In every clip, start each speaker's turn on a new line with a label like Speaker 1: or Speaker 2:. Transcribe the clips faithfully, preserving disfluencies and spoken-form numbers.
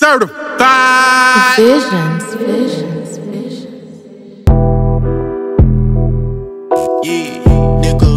Speaker 1: Certified.
Speaker 2: Visions, visions, visions.
Speaker 3: Yeah, nigga.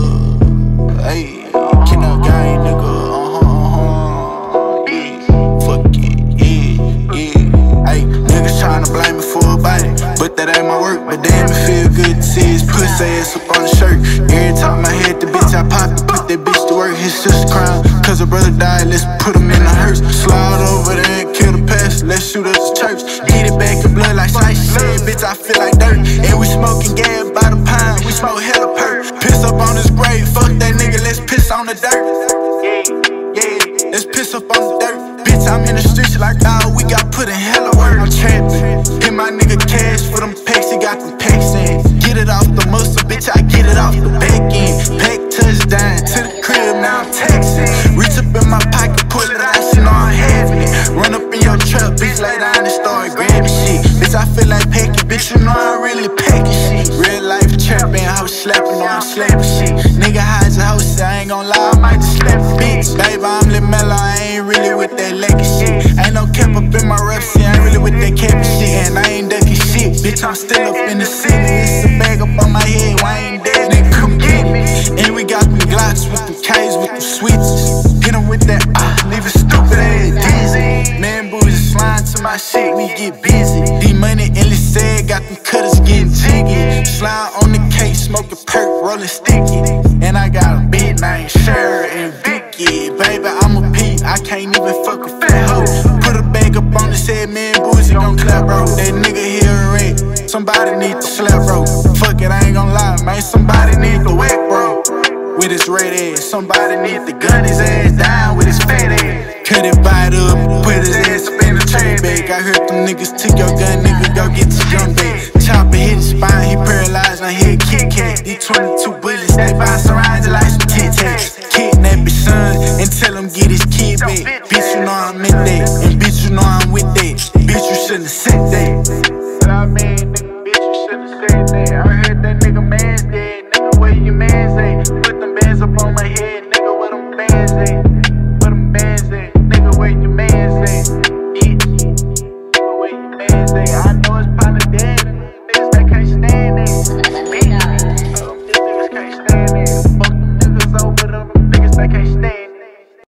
Speaker 3: Hey, King of Gang, nigga. Uh-huh, uh-huh. Yeah, fuck it. Yeah, yeah. Hey, niggas tryna blame me for a body, but that ain't my work. But damn, it feel good to see his pussy ass up on the shirt. Every time I hit the bitch, I pop it, put that bitch to work. His sister crying, cause her brother died, let's put him in the hearse. Slide over there and kill the past, let's shoot us to church. Get it back in blood like Slice said, bitch, I feel like dirt. And we smoking gas by the pine, we smoke hella perk. Piss up on his grave, fuck that nigga, let's piss on the dirt. Yeah, yeah, let's piss up on the dirt. Bitch, I'm in the streets like dog, we got put in hella work. I'm trapping, hit my nigga cash for them packs, he got them packs in. Get it off the muscle, bitch, I get it off the back end. Pack touchdown, to the crib, now I'm taxing. Reach up in my pocket, pull it out, she know I'm having it. Run up in your truck, bitch, lay down and start grabbing shit. Bitch, I feel like packing, bitch, you know I'm really packing shit. Real life trapping, house slapping, no, I'm slapping shit. Nigga hides a house, I ain't gon' lie, I might just slap a bitch. Baby, I'm lit mellow, I ain't really with that legged shit. Ain't no cap up in my rep shit, I ain't really with that capping shit. And I ain't ducking shit, bitch, I'm still up in the city. It's a bag up on my head, why I ain't dead, nigga, come get me. And we got them Glocks with them K's, with them switches. Hit them with that, ah, leave it stupid ass dizzy. Man, boys slime to my shit, we get busy. D-Money endless sad, got them cutters getting jiggy. Slime on the case, smoking perk, rolling sticky. And I got a bitch named Sher and Vicky. Baby, I'm a P, I can't even fuck a fat hoe. Put a bag up on his head, man, Boozy gon' clap, bro. That nigga here a wreck, somebody need to slap, bro. Fuck it, I ain't gon' lie, man, somebody need to whack, bro. With his red ass, somebody need to gun his ass down with his fat ass. Cut it, bite up, put his ass up in the trash bag. I heard them niggas took your gun, nigga, go get your gun back. Chopper hit his spine, he paralyzed, now he a Kit Kat. These twenty-two bullets, they bounce around just like some Tic Tacs. Kidnap his son and tell him get his kid back. Bitch, you know I'm in that.